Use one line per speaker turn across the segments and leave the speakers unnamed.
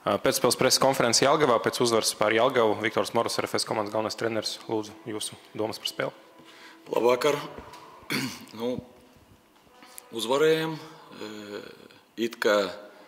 Pēcspēles preses konferences Jelgavā pēc uzvaras pār Jelgavu Viktors Moras, RFS komandas galvenais treneris. Lūdzu, jūsu domas par spēli.
Labvakar. Uzvarējām. It kā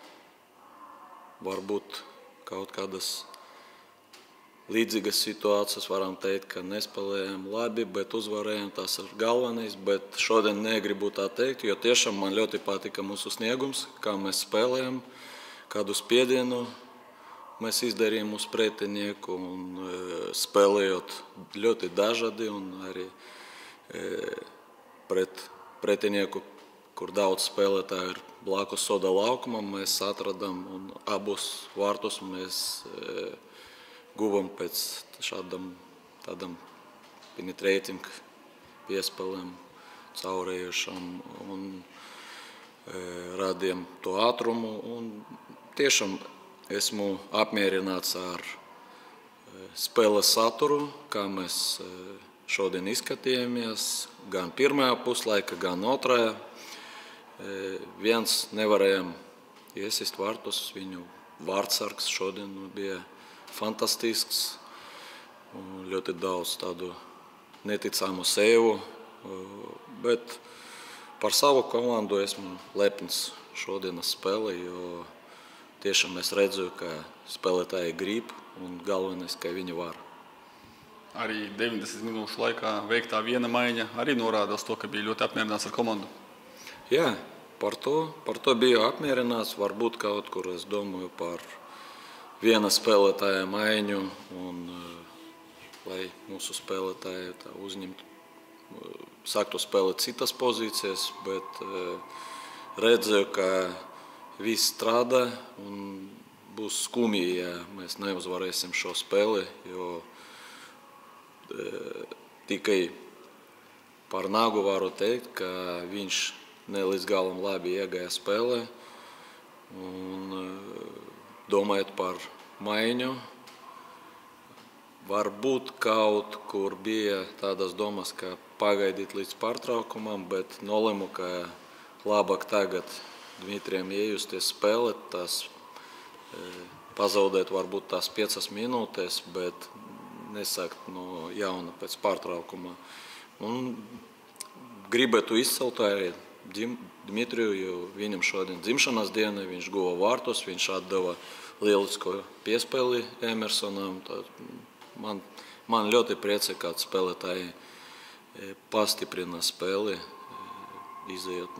varbūt kaut kādas līdzīgas situācijas varam teikt, ka nespēlējām labi, bet uzvarējām, tas ir galvenais. Bet šodien negribu tā teikt, jo tiešām man ļoti patika mūsu sniegums, kā mēs spēlējām, kādu spiedienu mēs izdarījām uz pretinieku un spēlējot ļoti dažādi un arī pret pretinieku, kur daudz spēlētāju ir blakus soda laukumam, mēs atradām un abus vārtus mēs guvam pēc tādam penetrating piespēlēm caurējušam un radījām to ātrumu. Un tiešām esmu apmierināts ar spēles saturu, kā mēs šodien izskatījāmies, gan pirmajā puslaika, gan otrajā. Viens nevarējām iesist vārtus, viņu vārdsargs šodien bija fantastisks, ļoti daudz tādu neticamu seju, bet par savu komandu esmu lepns šodienas spēli, jo tiešām es redzu, ka spēlētāji grib un galvenais, ka viņi var.
Arī 90 minūšu laikā veiktā viena maiņa arī norāda uz to, ka bija ļoti apmierināts ar komandu.
Jā, par to biju apmierināts. Varbūt kaut kur es domāju par viena spēlētāja maiņu, un lai mūsu spēlētāji tā uzņemtu, sāktu spēlēt citas pozīcijas, bet redzēju, ka viss strādā un būs skumji, ja mēs neuzvarēsim šo spēli, jo tikai par Nagu varu teikt, ka viņš ne līdz galam labi iegāja spēlē. Un domājot par maiņu, varbūt kaut kur bija tādas domas, ka pagaidīt līdz pārtraukumam, bet nolēmu, ka labāk tagad Dmitrijam iejusties spēlēt, tas pazaudēt varbūt tās 5 minūtes, bet nesākt no jauna pēc pārtraukuma. Un gribētu izcelt arī Dmitriju, jo viņam šodien dzimšanas diena, viņš guva vārtus, viņš atdeva lielisko piespēli Emersonam. Man ļoti priecē, kā spēlētāji pastiprina spēli, izējot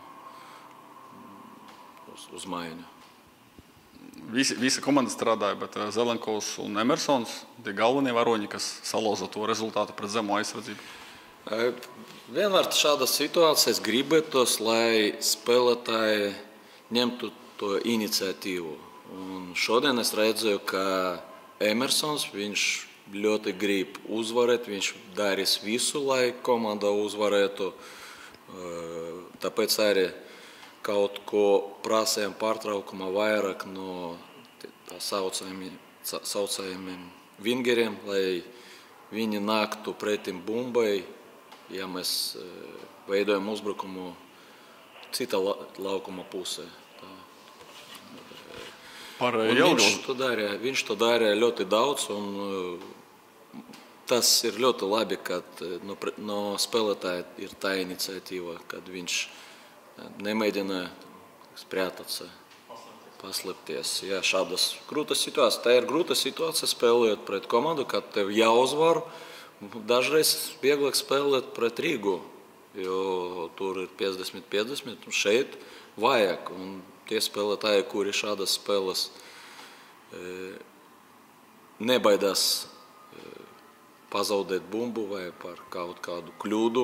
uz maiņu.
Visa komanda strādāja, bet Zelenkovs un Emersons tie galvenie varoņi, kas salauza to rezultātu pret zemo aizsardzību.
Vienmēr šādas situācijas gribētos, lai spēlētāji ņemtu to iniciatīvu. Un šodien es redzēju, ka Emersons, viņš ļoti grib uzvarēt, viņš darīs visu, lai komanda uzvarētu. Tāpēc arī kaut ko prasējām pārtraukumā vairāk no tā saucējumiem vingeriem, lai viņi nāktu pretim bumbai, ja mēs veidojam uzbrukumu cita laukuma pusē. Viņš to darīja ļoti daudz, un tas ir ļoti labi, kad no spēlētāja ir tā iniciatīva, kad viņš nemēģina sprētāts, paslēpties. Jā, šādas grūtas situācijas. Tā ir grūta situācija spēlējot pret komandu, kad tev jāuzvar. Dažreiz vieglāk spēlēt pret Rīgu, jo tur ir 50-50, un šeit vajag. Un tie spēlētāji, kuri šādas spēles nebaidās pazaudēt bumbu vai par kaut kādu kļūdu,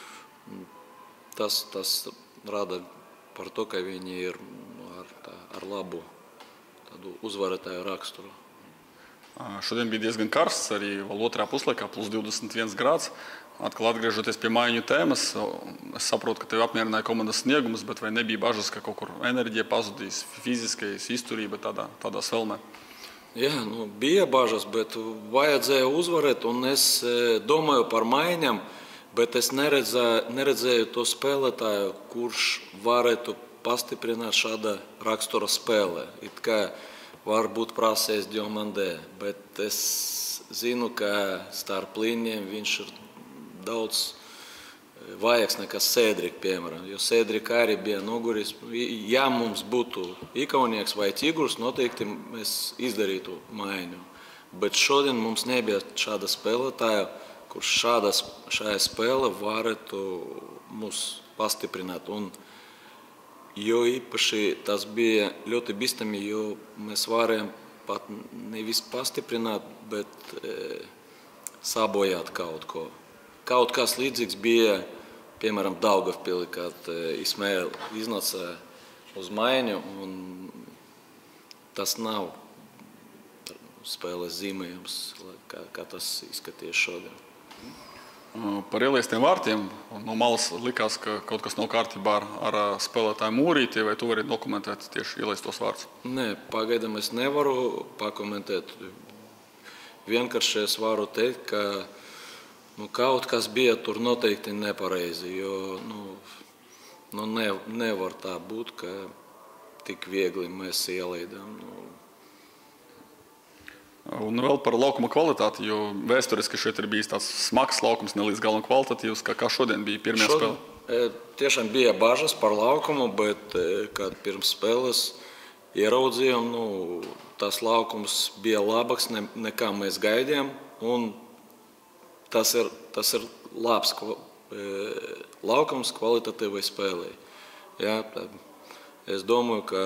tas rada par to, ka viņi ir ar labu uzvarētāju raksturu.
Šodien bija diezgan karsts, arī vēl otrā puslaikā, plus 21 grāds. Atkal atgriežoties pie maiņu tēmas, es saprotu, ka tevi apmierināja komandas sniegums, bet vai nebija bažas, ka kaut kur enerģija pazudīs, fiziskais, izturība tādā svelmē?
Jā, bija bažas, bet vajadzēja uzvarēt, un es domāju par maiņām, bet es neredzēju to spēlētāju, kurš varētu pastiprināt šāda rakstura spēle. It kā varbūt prasēs Diomandē, bet es zinu, ka starp līnijiem viņš ir daudz vajāks nekā Sēdrika, piemēram. Jo Sēdrika arī bija noguris. Ja mums būtu Ikaunieks vai Tigurs, noteikti mēs izdarītu maiņu. Bet šodien mums nebija šāda spēlētāja, kurš šajā spēlē varētu mūs pastiprināt. Un jo īpaši tas bija ļoti bīstami, jo mēs varējām pat nevis pastiprināt, bet sabojāt kaut ko. Kaut kas līdzīgs bija, piemēram, Daugavpilī, kad Ismail iznāca uz maiņu, un tas nav spēles zīmējums, kā tas izskaties šodien.
Par ieliestiem vārtiem no malas likās, ka kaut kas nav kārtībā ar spēlētāju Mūrīti, vai tu vari dokumentēt tieši ieliestos vārtus?
Nē, pagaidām es nevaru pakomentēt. Vienkārši es varu teikt, ka kaut kas bija tur noteikti nepareizi, jo nevar tā būt, ka tik viegli mēs ielaidām.
Un vēl par laukuma kvalitāti, jo vēsturiski šeit ir bijis tāds smags laukums, ne līdz galam kvalitatīvs, kā šodien bija pirmajā spēlē.
Tiešām bija bažas par laukumu, bet kad pirms spēles ieraudzījām, tas laukums bija labāks nekā mēs gaidījām. Un tas ir labs laukums kvalitatīvai spēlei. Jā, es domāju, ka,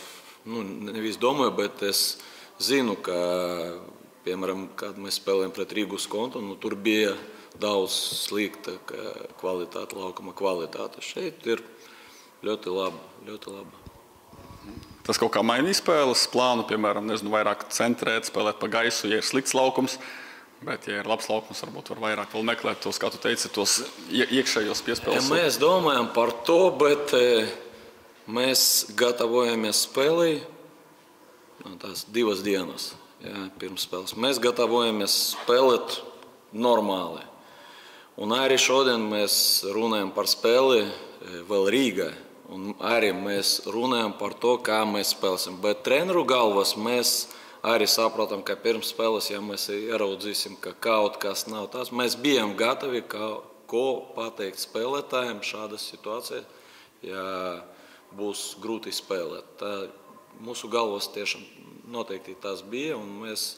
nevis domāju, bet es zinu, ka, piemēram, kad mēs spēlējam pret Rīgas Kontu, tur bija daudz slikta kvalitāte, laukuma kvalitāte. Šeit ir ļoti laba.
Tas kaut kā mainīja spēles plānu, piemēram, vairāk centrēt, spēlēt pa gaisu, ja ir slikts laukums. Bet, ja ir labs laukums, varbūt var vairāk vēl meklēt tos, kā tu teici, tos iekšējos piespēles.
Mēs domājam par to, bet mēs gatavojamies spēlei tās 2 dienas pirms spēles. Mēs gatavojamies spēlēt normāli. Un arī šodien mēs runājam par spēli vēl Rīgā. Un arī mēs runājam par to, kā mēs spēlēsim. Bet treneru galvas mēs arī saprotam, ka pirms spēles, ja mēs ieraudzīsim, ka kaut kas nav tāds, mēs bijām gatavi, ko pateikt spēlētājiem šādā situācijā, ja būs grūti spēlēt. Mūsu galvas tiešām noteikti tas bija, un mēs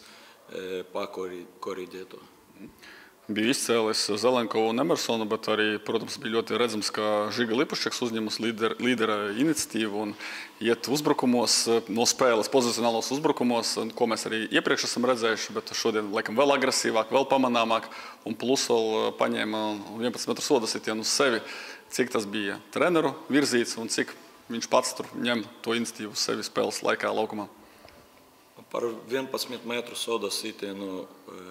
pakoriģējām to.
Bija izcēlis Zelenkovu un Emersonu, bet arī, protams, bija ļoti redzams, ka Žiga Lipušķeks uzņemas līdera iniciatīvu un iet uzbrukumos, no spēles pozicionālos uzbrukumos, ko mēs arī iepriekš esam redzējuši, bet šodien laikam vēl agresīvāk, vēl pamanāmāk, un plus vēl paņēma 11 metru soda sitienu uz sevi. Cik tas bija treneru virzīts un cik viņš pats tur ņem to iniciatīvu uz sevi spēles laikā laukumā?
Par 11 metru soda sitienu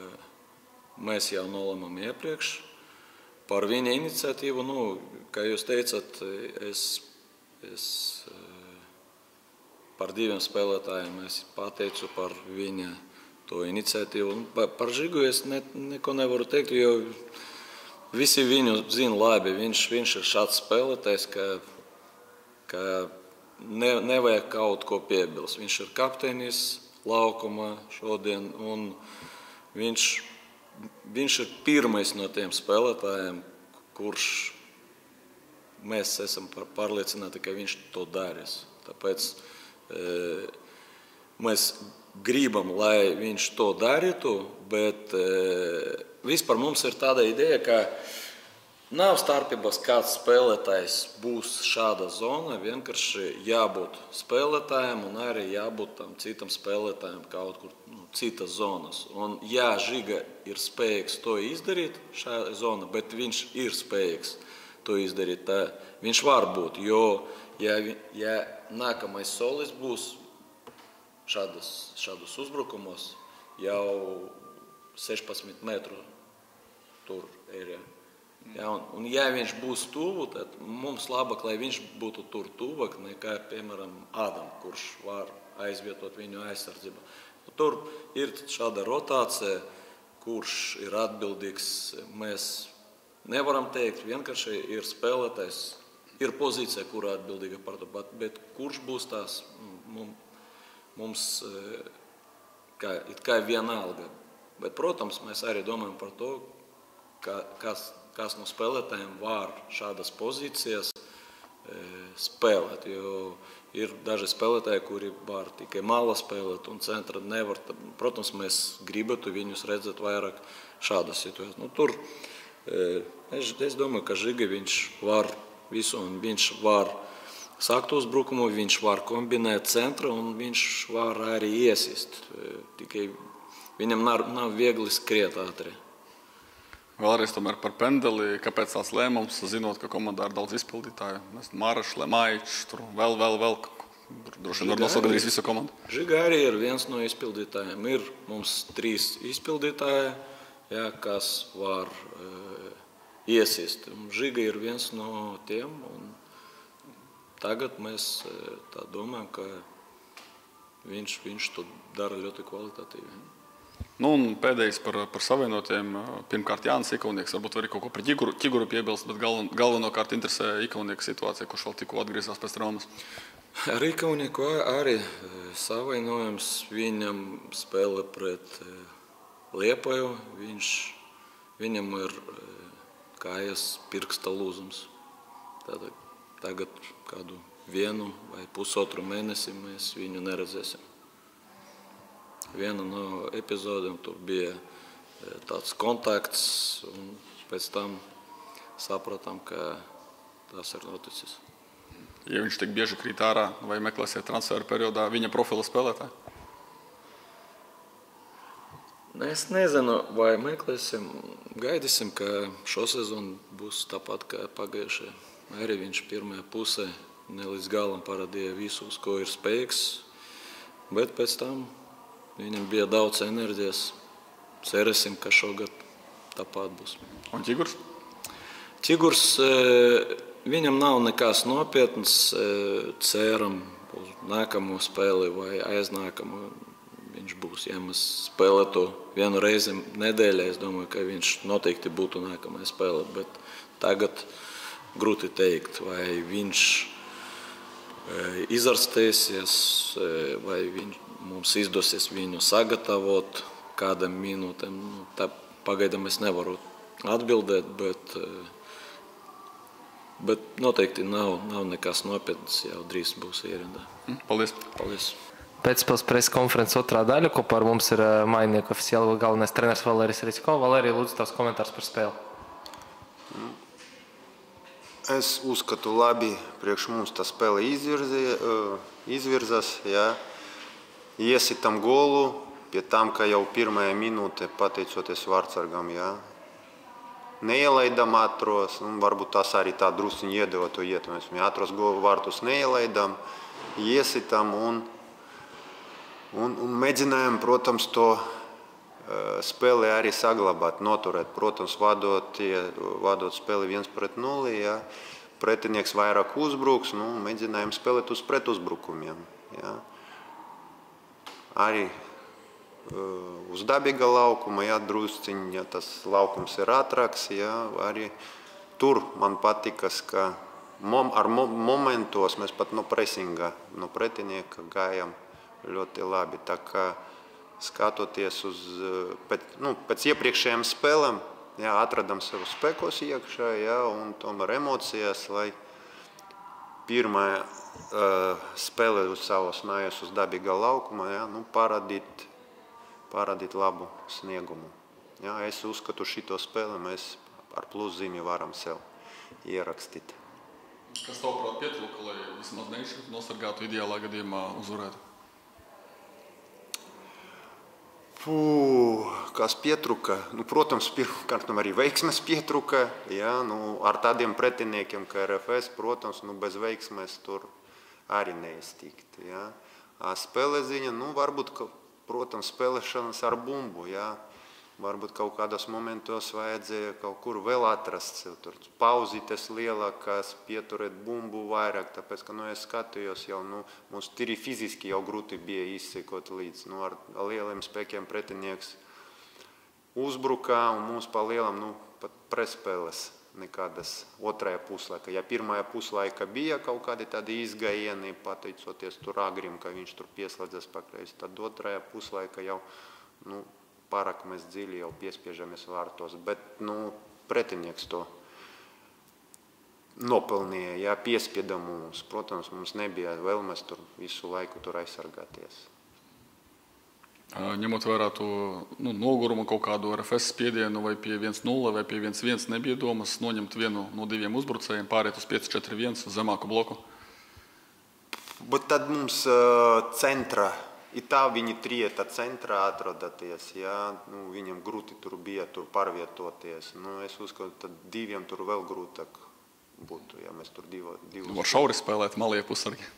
mēs jau nolēmām iepriekš. Par viņa iniciatīvu, kā jūs teicat, es par 2 spēlētājiem pateicu par viņa to iniciatīvu. Par Žigu es neko nevaru teikt, jo visi viņu zina labi. Viņš ir šāds spēlētājs, ka nevajag kaut ko piebilst. Viņš ir kapteinis laukuma šodien, un viņš ir pirmais no tiem spēlētājiem, kurš mēs esam pārliecināti, ka viņš to darīs. Tāpēc mēs gribam, lai viņš to darītu, bet vispār mums ir tāda ideja, ka nav starpības, kāds spēlētājs būs šāda zona, vienkārši jābūt spēlētājiem un arī jābūt tam citam spēlētājiem kaut kur citas zonas. Un ja Žiga ir spējīgs to izdarīt, šajā zona, bet viņš ir spējīgs to izdarīt, tā viņš var būt, jo ja nākamais solis būs šādos uzbrukumos, jau 16 metru tur ir. Ja, un ja viņš būs tuvu, tad mums labāk, lai viņš būtu tur tuvāk nekā, piemēram, Ādam, kurš var aizvietot viņu aizsardzību. Tur ir šāda rotācija, kurš ir atbildīgs. Mēs nevaram teikt, vienkārši ir spēlētājs, ir pozīcija, kurā atbildīga par to, bet kurš būs tās, mums kā vienalga. Bet, protams, mēs arī domājam par to, kas no spēlētājiem var šādas pozīcijas spēlēt. Jo ir daži spēlētāji, kuri var tikai malā spēlēt un centra nevar. Protams, mēs gribētu viņus redzēt vairāk šādas situācijas. Tur es domāju, ka Žiga viņš var visu un viņš var sākt uzbrukumu, viņš var kombinēt centru un viņš var arī iesist. Tikai viņam nav viegli skriet ātri.
Vēlreiz tomēr par pendeli. Kāpēc tāds lēmums, zinot, ka komandā ir daudz izpildītāju? Mārašs, Lemaičs, tur vēl. Droši vien var nosaukt gandrīz visu komandu.
Žiga arī ir viens no izpildītājiem. Ir mums 3 izpildītāji, kas var iesist. Žiga ir viens no tiem. Tagad mēs tā domājam, ka viņš to dara ļoti kvalitatīvi.
Un pēdējais par savienotiem. Pirmkārt, Jānis Ikaunieks, varbūt arī kaut ko par Ķiguru piebilst, bet galvenokārt interesē Ikaunieka situācija, kurš vēl tikko atgriezās pēc traumas.
Ar Ikaunieku arī savainojums. Viņam spēle pret Liepāju. Viņam ir kājas pirksta lūzums. Tagad kādu 1 vai pusotru mēnesi mēs viņu neredzēsim. Viena no epizodēm tur bija tāds kontakts, un pēc tam sapratām, ka tas ir noticis.
Ja viņš tik bieži krīt ārā, vai meklēsiet transferu periodā viņa profila spēlētāju?
Es nezinu, vai meklēsim. Gaidīsim, ka šo sezonu būs tāpat kā pagājušajā. Arī viņš pirmajā pusē ne līdz galam parādīja visu, uz ko ir spējīgs. Bet pēc tam viņam bija daudz enerģijas. Cerēsim, ka šogad tāpat būs.
Un Ķigurs?
Ķigurs, viņam nav nekas nopietns. Ceram uz nākamo spēli vai aiznākamo viņš būs. Ja mēs spēlētu 1 reizi nedēļā, es domāju, ka viņš noteikti būtu nākamajā spēlē. Bet tagad grūti teikt, vai viņš izārstēsies, vai mums izdosies viņu sagatavot kādam minūtēm. Tā pagaidām es nevaru atbildēt, bet noteikti nav nekas nopietns, jau drīz būs ierindā.
Paldies.
Pēcspēles preses konferences otrā daļa. Kopā ar mums ir Mainieku oficiāli galvenais treneris Valērijas Ričko. Valērija, lūdzu, tavs komentārs par spēli.
Es uzskatu, labi, priekš mums tā spēle izvirzās. Iesitam golu, pie tam, ka jau pirmajā minūtē, pateicoties vārdsargam, neielaidām ātros, varbūt tas arī tā drusciņi iedeva to ietekmi. Mēs ātros vārtus neielaidām, iesitam un mēģinājām, protams, to spēli arī saglabāt, noturēt. Protams, vadot spēli 1-0, pretinieks vairāk uzbruks, mēģinājām spēlēt uz pretuzbrukumiem. Arī uz dabīga laukuma, drusciņi, ja tas laukums ir ātrāks, arī tur man patikas, ka ar momentos mēs pat no presinga, no pretinieka gājām ļoti labi. Tā kā skatoties pēc iepriekšējām spēlēm, atradām sev spēkos iekšā, un tomēr emocijas, lai pirmā spēle uz savas mājas uz dabīga laukuma, parādīt labu sniegumu. Es uzskatu, šito spēli mēs ar pluszīmi varam sev ierakstīt.
Kas tavuprāt pietrūka, lai vismaz neišķirtu nosargātu ideālā gadījumā uzvarētu?
Kas pietruka? Protams, pirmkārt arī veiksmes pietruka. Ar tādiem pretiniekiem kā RFS, protams, bez veiksmes tur arī neiztikt. Spēle ziņa, varbūt, protams, spēlēšanas ar bumbu. Varbūt kaut kādos momentos vajadzēja kaut kur vēl atrast sev. Tur pauzītes lielākās, pieturēt bumbu vairāk, tāpēc, ka es skatījos jau, mums tīri fiziski jau grūti bija izsekot līdz. Ar lieliem spēkiem pretinieks uzbrukā un mums pa lielam pat prespēles nekādas otrajā puslaika. Ja pirmajā puslaika bija kaut kādi tādi izgājieni, pateicoties tur Agrim, ka viņš tur pieslēdzas pakreiz, tad otrajā puslaika jau pārāk mēs dziļi jau piespiežamies vārtos, bet pretinieks to nopelnīja, ja piespieda mums. Protams, mums nebija vēlmes tur visu laiku tur aizsargāties.
Ņemot vērā to nogurumu, kaut kādu RFS spiedienu vai pie 1-0 vai pie 1-1, nebija domas noņemt vienu no diviem uzbrucējiem, pāriet uz 5-4-1 uz zemāku bloku?
Bet tad mums centra, tā viņi trieta centrā atrodaties, ja? Viņam grūti tur bija tur pārvietoties. Es uzskatu, tad diviem tur vēl grūtāk būtu, ja mēs tur divus...
Var šauri spēlēt, malie pusargi.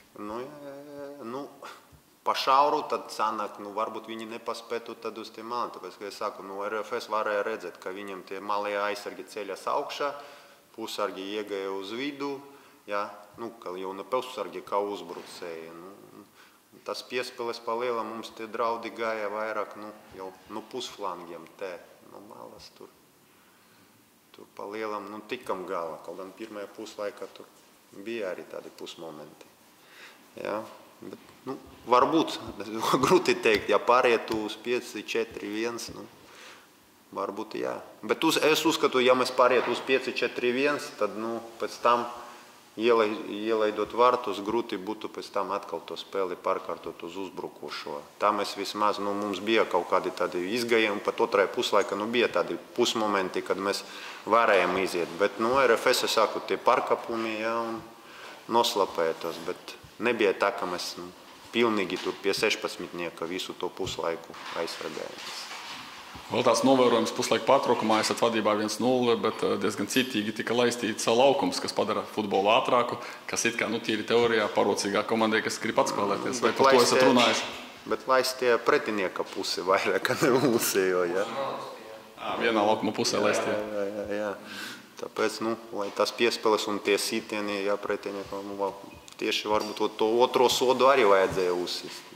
Pa šauru, tad sanāk, varbūt viņi nepaspētu tad uz tiem maliem. Tāpēc, ka es saku, RFS varēja redzēt, ka viņam tie malie aizsargi ceļas augšā, pusargi iegāja uz vidu, ja? Ka jau ne pusargi kā uzbrucēji. Tas piespēles pa lielam mums tie draudi gāja vairāk, jau pusflangiem te, malas tur. Tur pa lielam, tikam galā. Kaut gan pirmajā puslaikā tur bija arī tādi pusmomenti. Ja? Bet, varbūt, grūti teikt, ja pārietu uz 5-4-1, varbūt jā. Bet es uzskatu, ja mēs pārietu uz 5-4-1, tad pēc tam ielaidot vārtus, grūti būtu pēc tam atkal to spēli pārkārtot uz uzbrukušo. Tā mēs vismaz, mums bija kaut kādi tādi izgājumi, pat otrajā puslaika, bija tādi pusmomenti, kad mēs varējām iziet. Bet, RFS, es saku, tie pārkāpumi, jā, un noslapēja tos, bet nebija tā, ka mēs pilnīgi tur pie 16 visu to puslaiku aizsargājamies.
Vēl tās novērojums puslaika pārtraukumā esat vadībā 1-0, bet diezgan citīgi tika laistīts laukums, kas padara futbolu ātrāku, kas it kā tīri teorijā parocīgā komandai, kas grib atspēlēties. Vai par to esat runājuši?
Bet laistie pretinieka pusi vairāk, ne mūsējo, ja?
Vienā laukuma pusē laistie.
Jā. Tāpēc, lai tas piespēles un tie sitieni, ja pretinieka, tieši varbūt to otro sodu arī vajadzēja uzsist.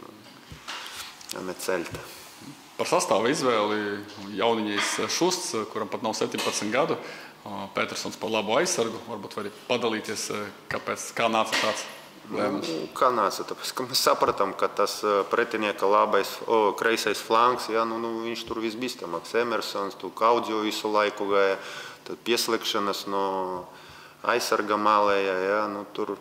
Ne celta.
Par sastāvu izvēli jauniņais Šusts, kuram pat nav 17 gadu, Petersons par labu aizsargu. Varbūt var padalīties, kā nāca tāds lēmums?
Kā nāca? Tāpēc, ka mēs sapratām, ka tas pretinieka kreisais flanks, ja, viņš tur visbīstamāks. Emersons, tu Kaudzio visu laiku gāja, tad pieslēgšanas no aizsarga malēja, ja, tur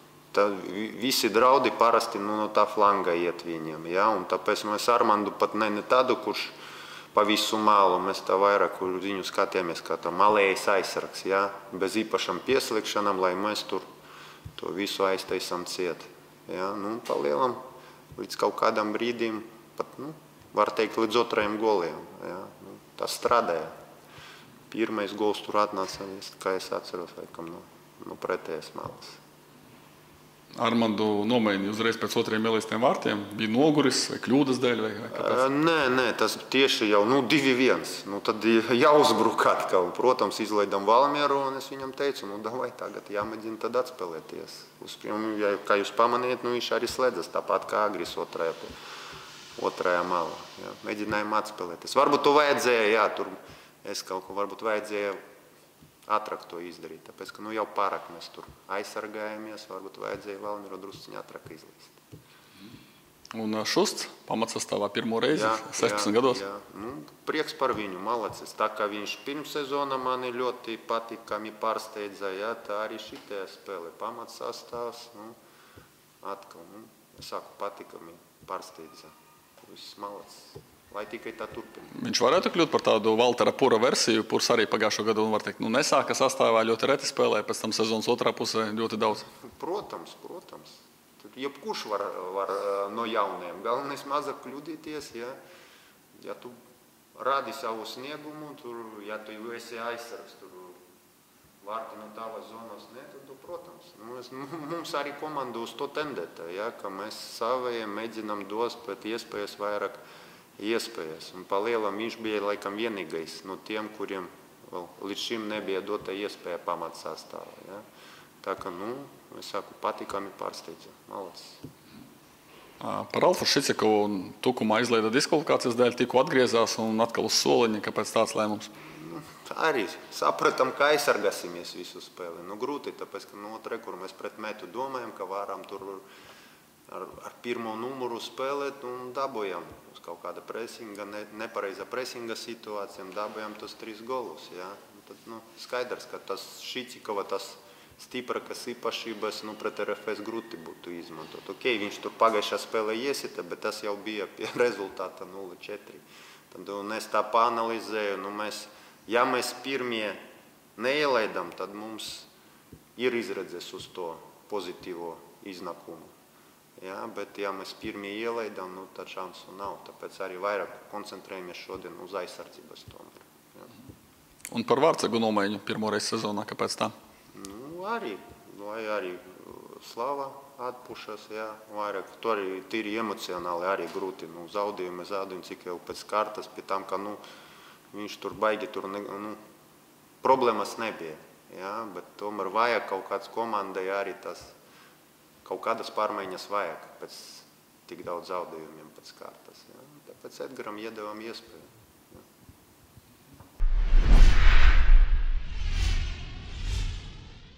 visi draudi parasti no tā flanga iet viņiem. Ja? Un tāpēc mēs Armandu pat ne tādu, kurš pa visu malu, mēs tā vairāk viņu skatījāmies kā tā malējais aizsargs, ja? Bez īpašam pieslēgšanam, lai mēs tur to visu aiztaisam ciet. Ja? Palielam līdz kaut kādam brīdim, pat, var teikt, līdz otrajam goliem. Ja? Tas strādāja. Pirmais gols tur atnāca, kā es atceros, laikam, no pretējas malas.
Armandu nomainīja uzreiz pēc otrajiem ielaistiem vārtiem? Bija noguris vai kļūdas dēļ? Vai kāpēc?
Nē, tas tieši jau 2-1. Tad jāuzbruk atkal. Protams, izlaidam Valmieru, un es viņam teicu, davai tagad jāmēģina tad atspēlēties. Kā jūs pamanījat, viņš arī slēdzas tāpat kā Agris otrajā malā. Jā. Mēģinājām atspēlēties. Varbūt to vajadzēja, jā, tur es kaut ko varbūt vajadzēja ātrāk to izdarīt, tāpēc, ka jau pārāk mēs tur aizsargājamies, varbūt vajadzēja Valmieru drusciņu ātrāk izlaist.
Un Šusts pamatsastāvā pirmo reizi, 16 gados?
Jā. Prieks par viņu, malacis. Tā kā viņš pirmsezona mani ļoti patīkami pārsteidza, jā, tā arī šitajā spēlē pamatsastāvs, atkal, es saku, patīkami pārsteidza. Viss malacis. Lai tikai tā turpina.
Viņš varētu kļūt par tādu Valtera Pura versiju. Purs arī pagājušo gadu, var teikt, nesāka sastāvā, ļoti reti spēlēja, pēc tam sezonas otrā pusē ļoti daudz.
Protams. Jebkurš var no jauniem. Galvenais mazāk kļūdīties, ja tu rādi savu sniegumu, ja tu esi aizsargs, tur vārti no tavas zonas, tad, protams. Mums arī komanda uz to tendēta, ka mēs savējiem mēģinām dos pēc iespējas vairāk iespējas. Un palielam viņš bija laikam vienīgais no tiem, kuriem līdz šim nebija dota iespēja pamatsastāvā. Ja? Tā kā, es saku, patīkami pārsteidza. Malacis.
Par Alfu Šicekovu tukumā izlaida diskvalifikācijas dēļ, tikko atgriezās un atkal uz soliņa. Kāpēc tāds lēmums?
Arī sapratam, ka aizsargāsimies visu spēli. Grūti, tāpēc, ka kur mēs pret metu domājam, ka varam tur ar pirmo numuru spēlēt un dabojam uz kaut kāda presinga, nepareiza presinga situācija, dabojam tos 3 golus. Ja? Tad, skaidrs, ka tas Šicikova, tas stiprākas īpašības pret RFS grūti būtu izmantot. Viņš tur pagājušā spēlē iesita, bet tas jau bija pie rezultāta 0-4. Tad es tā paanalizēju, ja mēs pirmie neielaidam, tad mums ir izredzes uz to pozitīvo iznākumu. Ja, bet ja mēs pirmie ielaidam, tad šansu nav. Tāpēc arī vairāk koncentrējamies šodien uz aizsardzības tomēr. Ja.
Un par Vārcegu nomaiņu pirmoreiz sezonā, kāpēc tā?
Arī Slava atpušas, jā, vairāk. To arī tīri emocionāli arī grūti. Zaudējumi, cik jau pēc kārtas, pie tam, ka viņš tur baigi, problēmas nebija. Jā, bet tomēr vajag kaut kāds komandai arī tas, kaut kādas pārmaiņas vajag pēc tik daudz zaudējumiem pēc kārtas. Jā. Tāpēc Edgaram iedevām iespēju.